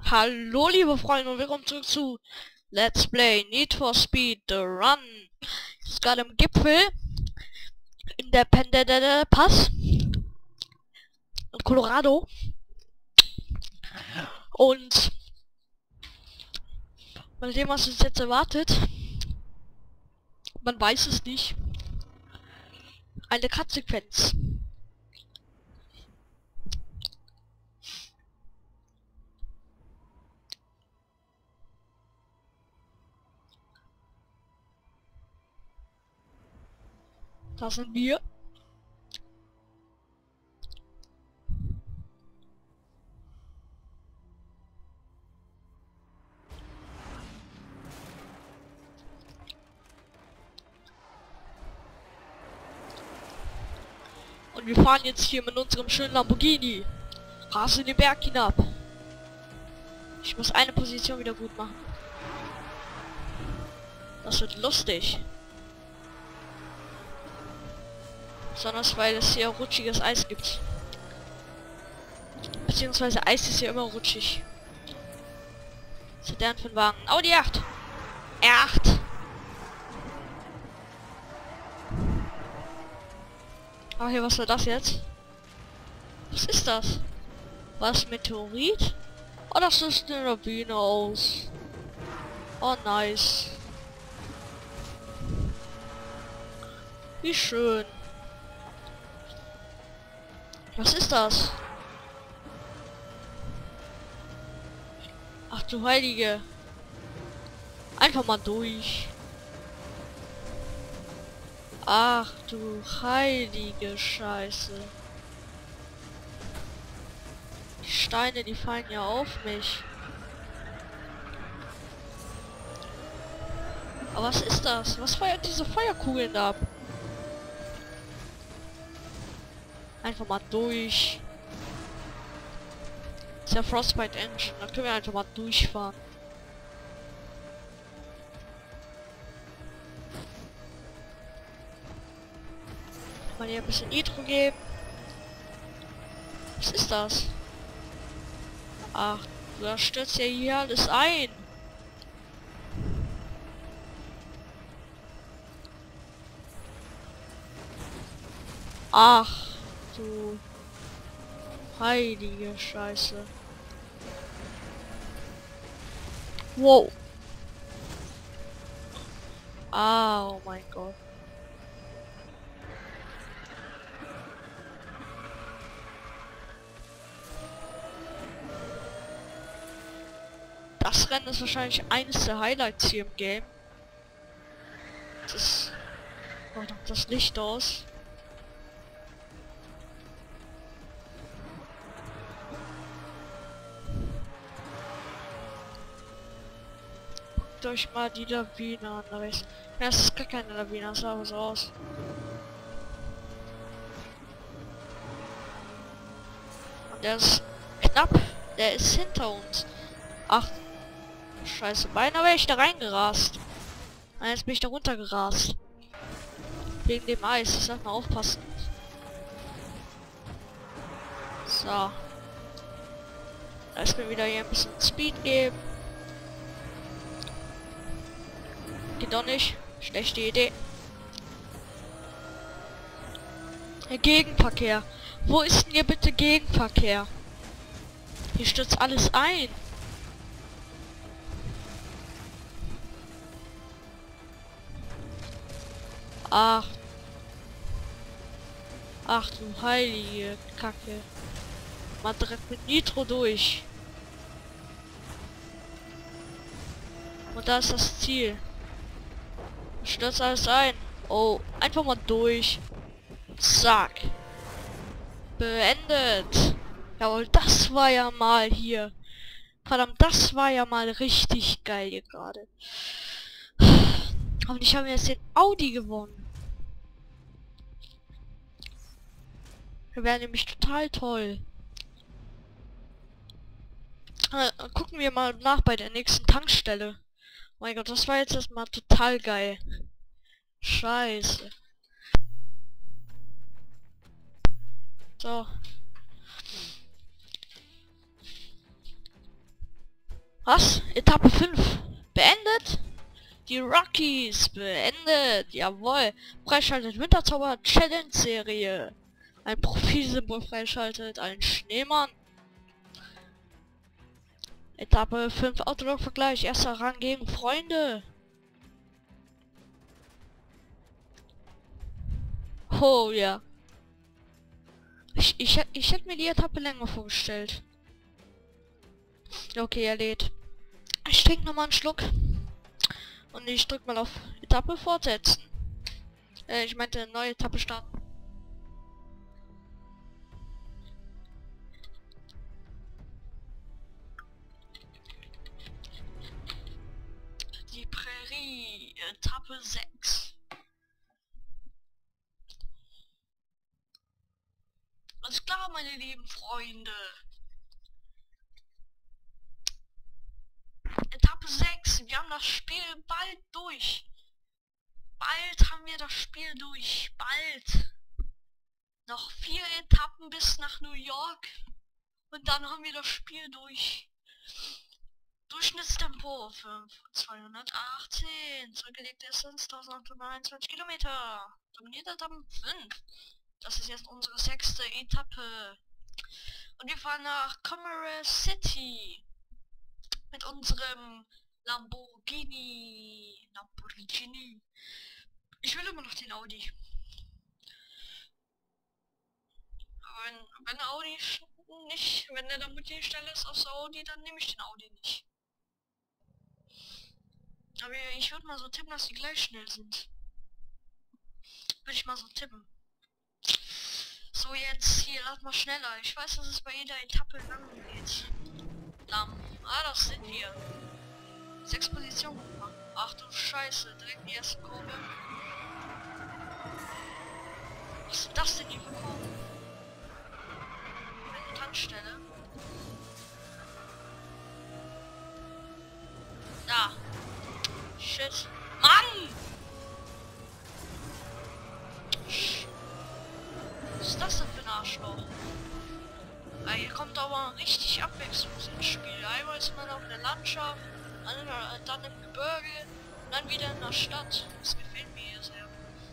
Hallo liebe Freunde und willkommen zurück zu Let's Play Need for Speed The Run. Ich ist gerade im Gipfel in der Pass in Colorado und mal sehen, was uns jetzt erwartet. Man weiß es nicht. Eine Cut-Sequenz. Da sind wir. Und wir fahren jetzt hier mit unserem schönen Lamborghini. Rasen den Berg hinab. Ich muss eine Position wieder gut machen. Das wird lustig. Besonders weil es hier rutschiges Eis gibt. Beziehungsweise Eis ist ja immer rutschig. Was hat der denn für ein Wagen? Audi 8! R8! Ah, hier, was war das jetzt? Was ist das? Was, Meteorit? Oh, das ist eine Lawine aus. Oh, nice. Wie schön. Was ist das? Ach du Heilige. Einfach mal durch. Ach du heilige Scheiße. Die Steine, die fallen ja auf mich. Aber was ist das? Was feuert diese Feuerkugeln da ab? Einfach mal durch. Das ist ja Frostbite Engine. Da können wir einfach mal durchfahren. Mal hier ein bisschen Nitro geben. Was ist das? Ach, da stürzt ja hier alles ein. Ach, du heilige Scheiße. Wow. Ah, oh mein Gott. Das Rennen ist wahrscheinlich eines der Highlights hier im Game. Das macht doch das Licht aus. Guckt euch mal die Lawine an. Da rechts. Ja, es ist gar keine Lawine, das sah aber so aus. Und der ist knapp. Der ist hinter uns. Ach, scheiße, beinahe wäre ich da reingerast. Und jetzt bin ich da runtergerast. Wegen dem Eis. Ich sag mal aufpassen. So. Lass mir wieder hier ein bisschen Speed geben. Geht doch nicht. Schlechte Idee. Der Gegenverkehr. Wo ist denn hier bitte Gegenverkehr? Hier stürzt alles ein. Ach. Ach du heilige Kacke. Mal direkt mit Nitro durch. Und da ist das Ziel. Stürzt alles ein. Oh, einfach mal durch. Zack. Beendet. Jawohl, das war ja mal hier. Verdammt, das war ja mal richtig geil hier gerade. Und ich habe jetzt den Audi gewonnen. Das wäre nämlich total toll. Gucken wir mal nach bei der nächsten Tankstelle. Oh mein Gott, das war jetzt erstmal total geil. Scheiße. So. Was? Etappe 5 beendet? Die Rockies beendet. Jawohl. Freischaltet Winterzauber Challenge Serie. Ein Profilsymbol freischaltet. Ein Schneemann. Etappe 5 Autolog-Vergleich. Erster Rang gegen Freunde. Oh ja. Ich hätte mir die Etappe länger vorgestellt. Okay, er lädt. Ich trinke nochmal einen Schluck. Und ich drück mal auf Etappe fortsetzen. Ich meinte neue Etappe starten. Die Prärie, Etappe 6. Alles klar, meine lieben Freunde. Etappe 6. Wir haben das Spiel bald durch. Bald haben wir das Spiel durch. Bald. Noch 4 Etappen bis nach New York. Und dann haben wir das Spiel durch. Durchschnittstempo 218. Zurückgelegte Distanz 1821 Kilometer. Dominierte Etappen 5. Das ist jetzt unsere 6. Etappe. Und wir fahren nach Commerce City. Mit unserem Lamborghini. Ich will immer noch den Audi. Wenn Audi nicht, wenn der Lamborghini schneller ist als Audi, dann nehme ich den Audi nicht. Aber ich würde mal so tippen, dass die gleich schnell sind. Würde ich mal so tippen. So, jetzt hier, lad mal schneller. Ich weiß, dass es bei jeder Etappe lang geht. Das sind wir. 6 Positionen. Ach du Scheiße, direkt die erste Kurve. Was ist das denn hier für Kurve? Eine Tankstelle. Da. Shit. Mann! Was ist das denn für ein Arschloch? Hier kommt aber richtig Abwechslung ins Spiel. Einmal ist man auf der Landschaft, dann im Gebirge, und dann wieder in der Stadt. Das gefällt mir hier sehr.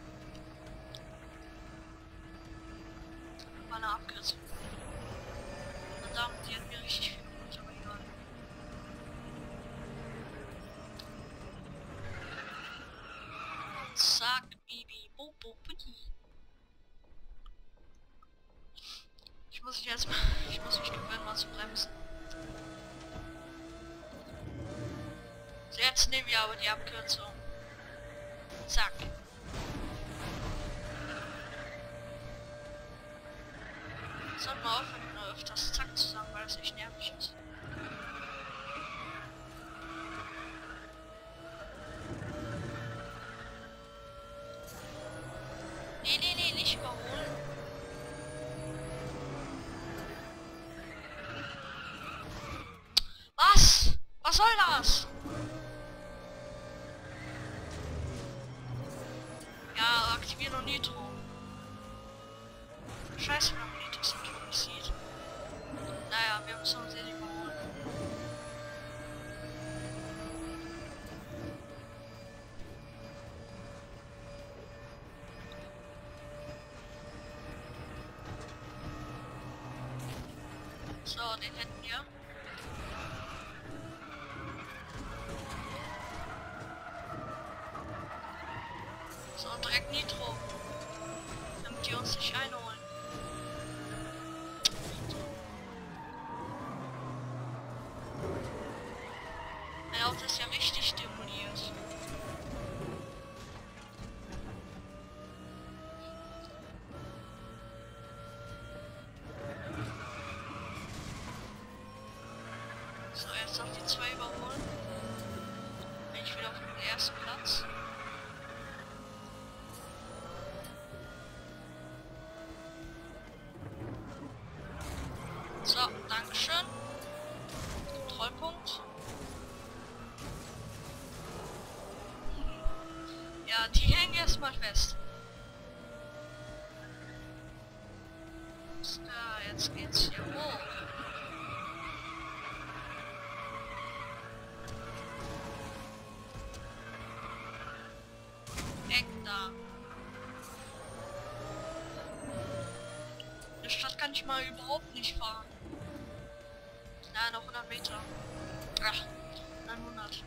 War eine Abkürzung. Verdammt, die hat mir richtig viel gemacht, aber egal. Zack, Bibi, bo, bo, buddy. Ich muss mich gewöhnen, mal zu bremsen. So, jetzt nehmen wir aber die Abkürzung. Zack. Sollten wir aufhören, nur öfters Zack zu sagen, weil das echt nervig ist. Nee, nicht überholen. Was soll das? Ja, aktivieren und Nitro. Scheiße, wenn man Nitro nicht sieht. Naja, wir müssen uns nicht überholen. So, den hätten wir. So, direkt Nitro. Damit die uns nicht einholen. Mein Auto ist ja richtig demoliert. So, jetzt noch die 2 überholen. Bin ich wieder auf dem ersten Platz. So, Dankeschön. Kontrollpunkt. Ja, die hängen erstmal fest. So, jetzt geht's hier hoch. Da. In der Stadt kann ich mal überhaupt nicht fahren. Na, noch 100 Meter. Ach, 900.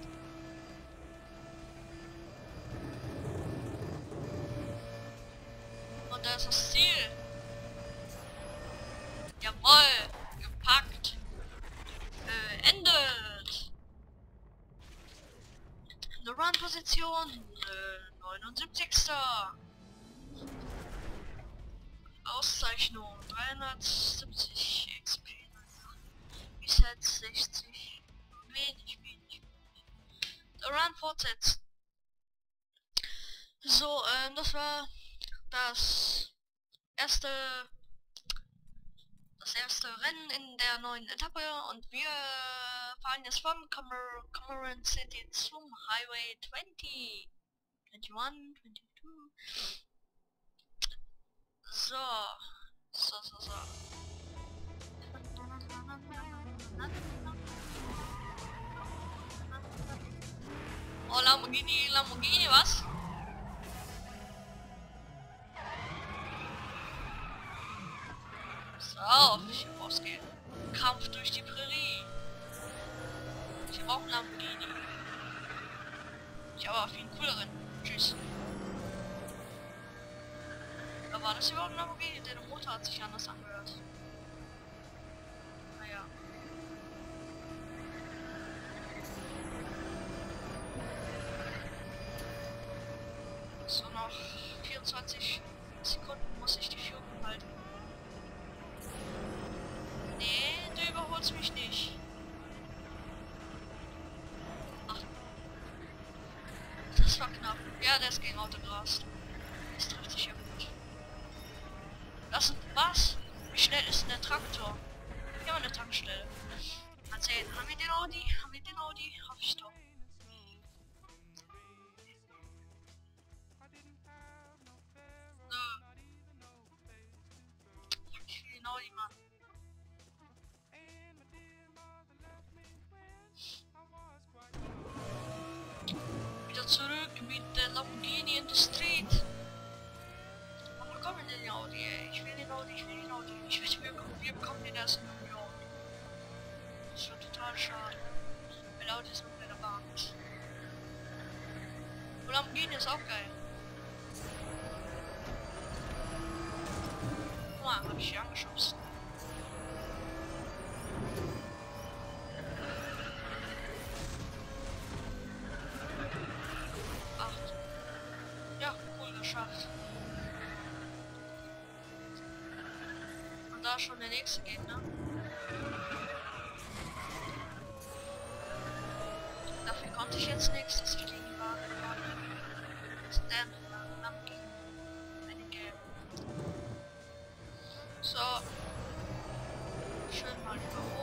Und da ist das Ziel. Jawohl, gepackt. Beendet. Eine Run-Position. 79. Auszeichnung. 370 XP. Reset 60. Wenig. The Run fortsetzen. So, das war das erste Rennen in der neuen Etappe und wir fahren jetzt von Cameron City zum Highway 20, 21, 22. So. Oh, Lamborghini, was? So, ich hab ausgehen. Kampf durch die Prärie. Ich hab auch einen Lamborghini. Ich habe auf jeden cooleren. Tschüss. Da war das überhaupt ein Lamborghini? Der Motor hat sich anders angehört. Naja. So, noch 24 Sekunden muss ich die Führung halten. Nee, du überholst mich nicht. Ach. Das war knapp. Ja, der ist gegen Auto gerast. Das trifft sich ja gut. Das sind was? Wie schnell ist denn der Traktor? Hier haben wir eine Tankstelle. Mal sehen, haben wir den Audi? Hoffe ich doch. Ich will den Audi machen. Wieder zurück mit der Lamborghini in the Street. Warum bekommen wir den Audi, ey? Ich will den Audi. Wir bekommen den erst in New York. Das ist schon total schade. Weil Audi ist noch bei der Bahn. Und Lamborghini ist auch geil. Guck mal, hab ich hier angeschubst. Ja, cool geschafft. Und da schon der nächste Gegner. Dafür konnte ich jetzt nichts, das Fliegen war gerade. Eine gelbe. So. Schön mal über.